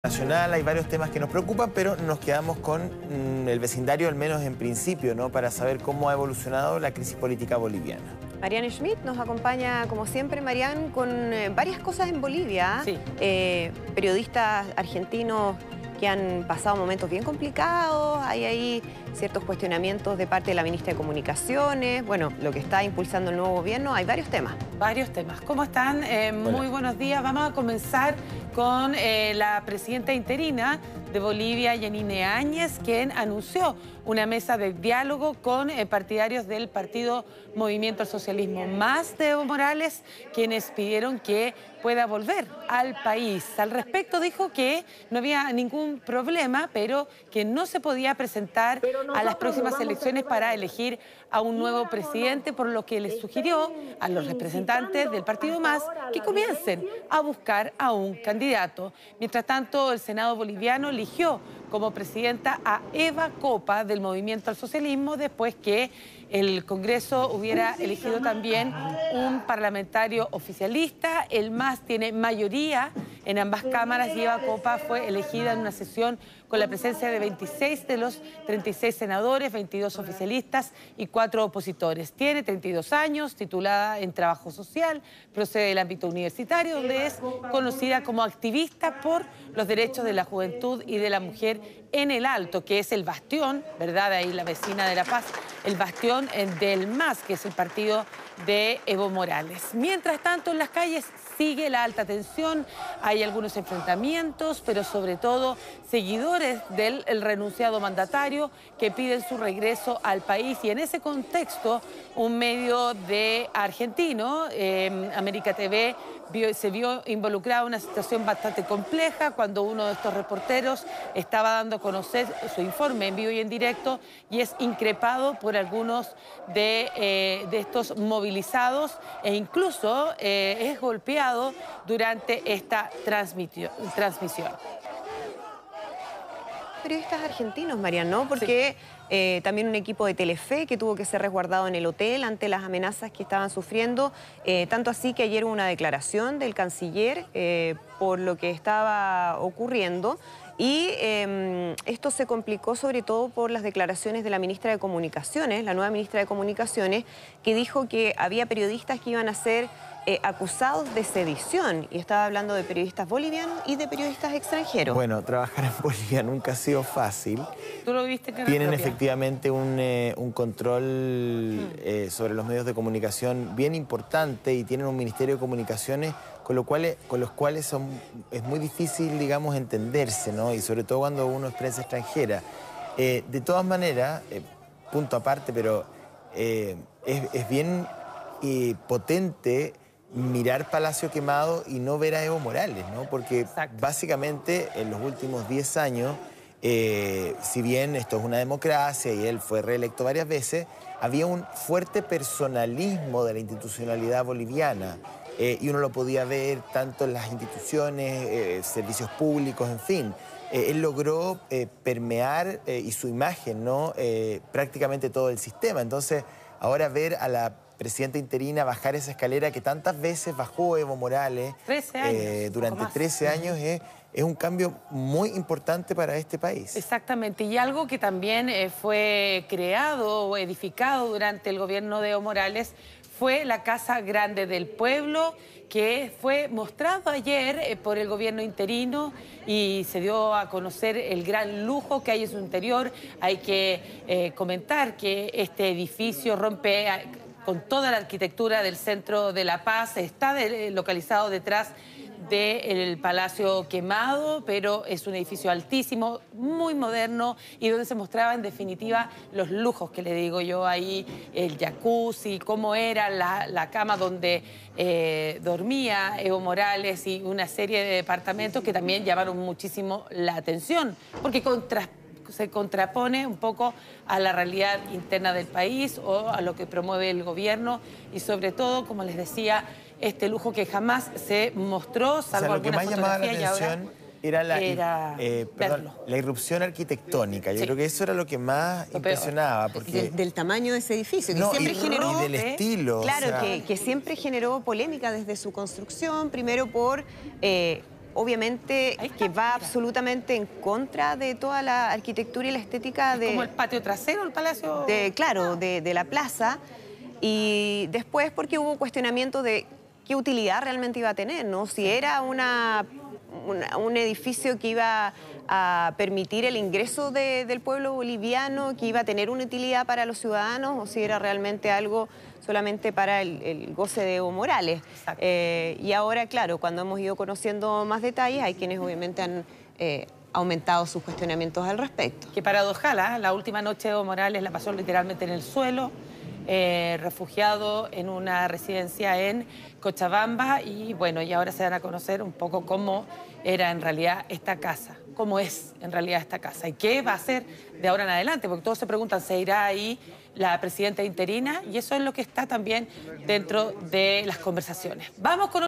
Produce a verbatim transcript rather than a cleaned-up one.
Nacional, hay varios temas que nos preocupan, pero nos quedamos con mm, el vecindario, al menos en principio, ¿no? Para saber cómo ha evolucionado la crisis política boliviana. Marianne Schmidt nos acompaña, como siempre, Marianne, con eh, varias cosas en Bolivia. Sí. Eh, periodistas argentinos que han pasado momentos bien complicados, hay ahí ciertos cuestionamientos de parte de la ministra de Comunicaciones, bueno, lo que está impulsando el nuevo gobierno, hay varios temas. Varios temas. ¿Cómo están? Eh, muy buenos días. Vamos a comenzar con eh, la presidenta interina de Bolivia, Yanine Áñez, quien anunció una mesa de diálogo con eh, partidarios del partido Movimiento al Socialismo Más de Evo Morales, quienes pidieron que pueda volver al país. Al respecto dijo que no había ningún problema, pero que no se podía presentar a las próximas elecciones para elegir a un nuevo presidente, por lo que les sugirió a los representantes del partido Más que comiencen a buscar a un candidato. Mientras tanto, el Senado boliviano eligió como presidenta a Eva Copa del Movimiento al Socialismo, después que el Congreso hubiera elegido también un parlamentario oficialista. El Más tiene mayoría en ambas cámaras y Eva Copa fue elegida en una sesión con la presencia de veintiséis de los treinta y seis senadores, veintidós oficialistas y cuatro opositores. Tiene treinta y dos años, titulada en Trabajo Social, procede del ámbito universitario, donde es conocida como activista por los derechos de la juventud y de la mujer en el Alto, que es el bastión, ¿verdad? Ahí la vecina de La Paz, el bastión del Más, que es el partido de Evo Morales. Mientras tanto, en las calles sigue la alta tensión, hay algunos enfrentamientos, pero sobre todo seguidores del el renunciado mandatario que piden su regreso al país. Y en ese contexto, un medio de argentino, eh, América T V, vio, se vio involucrado en una situación bastante compleja cuando uno de estos reporteros estaba dando a conocer su informe en vivo y en directo y es increpado por algunos de, eh, de estos movilizados e incluso eh, es golpeado durante esta transmisión. Periodistas argentinos, Marianne, ¿no? Porque sí. eh, también un equipo de Telefe que tuvo que ser resguardado en el hotel ante las amenazas que estaban sufriendo. Eh, tanto así que ayer hubo una declaración del canciller eh, por lo que estaba ocurriendo. Y eh, esto se complicó sobre todo por las declaraciones de la ministra de Comunicaciones, la nueva ministra de Comunicaciones, que dijo que había periodistas que iban a ser eh, acusados de sedición. Y estaba hablando de periodistas bolivianos y de periodistas extranjeros. Bueno, trabajar en Bolivia nunca ha sido fácil. ¿Tú lo viste? Que Tienen efectivamente un, eh, un control hmm. eh, sobre los medios de comunicación bien importante y tienen un Ministerio de Comunicaciones con, lo cual, con los cuales son, es muy difícil, digamos, entenderse, ¿no? Y sobre todo cuando uno es prensa extranjera. Eh, de todas maneras, eh, punto aparte, pero eh, es, es bien eh, potente mirar Palacio Quemado y no ver a Evo Morales, ¿no? Porque Exacto. básicamente en los últimos diez años, eh, si bien esto es una democracia y él fue reelecto varias veces, había un fuerte personalismo de la institucionalidad boliviana. Eh, y uno lo podía ver tanto en las instituciones, eh, servicios públicos, en fin. Eh, él logró eh, permear eh, y su imagen, ¿no? Eh, prácticamente todo el sistema. Entonces, ahora ver a la presidenta interina bajar esa escalera que tantas veces bajó Evo Morales trece años, eh, durante trece años es, es un cambio muy importante para este país. Exactamente, y algo que también eh, fue creado o edificado durante el gobierno de Evo Morales fue la Casa Grande del Pueblo, que fue mostrado ayer eh, por el gobierno interino y se dio a conocer el gran lujo que hay en su interior. Hay que eh, comentar que este edificio rompe a, con toda la arquitectura del centro de La Paz, está de, localizado detrás del Palacio Quemado, pero es un edificio altísimo, muy moderno y donde se mostraba en definitiva los lujos que le digo yo ahí, el jacuzzi, cómo era la, la cama donde eh, dormía Evo Morales y una serie de departamentos que también llamaron muchísimo la atención, porque contra, se contrapone un poco a la realidad interna del país o a lo que promueve el gobierno y sobre todo, como les decía, este lujo que jamás se mostró, salvo o sea, lo que más llamaba la atención era la, era eh, perdón, la irrupción arquitectónica. Yo sí. creo que eso era lo que más lo impresionaba. Porque... Del, del tamaño de ese edificio, que no, siempre y, generó... Y del estilo. Claro, o sea... que, que siempre generó polémica desde su construcción, primero por... Eh, obviamente que va absolutamente en contra de toda la arquitectura y la estética de... ¿Como el patio trasero, el palacio? De, claro, de, de la plaza. Y después porque hubo cuestionamiento de qué utilidad realmente iba a tener, ¿no? Si era una, una, un edificio que iba a permitir el ingreso de, del pueblo boliviano, que iba a tener una utilidad para los ciudadanos, o si era realmente algo solamente para el, el goce de Evo Morales. Eh, y ahora, claro, cuando hemos ido conociendo más detalles, hay quienes obviamente han eh, aumentado sus cuestionamientos al respecto. Qué paradojal, ¿eh? La última noche Evo Morales la pasó literalmente en el suelo, eh, refugiado en una residencia en Cochabamba, y bueno, y ahora se dan a conocer un poco cómo era en realidad esta casa, cómo es en realidad esta casa y qué va a hacer de ahora en adelante, porque todos se preguntan, ¿se irá ahí la presidenta interina? Y eso es lo que está también dentro de las conversaciones. Vamos con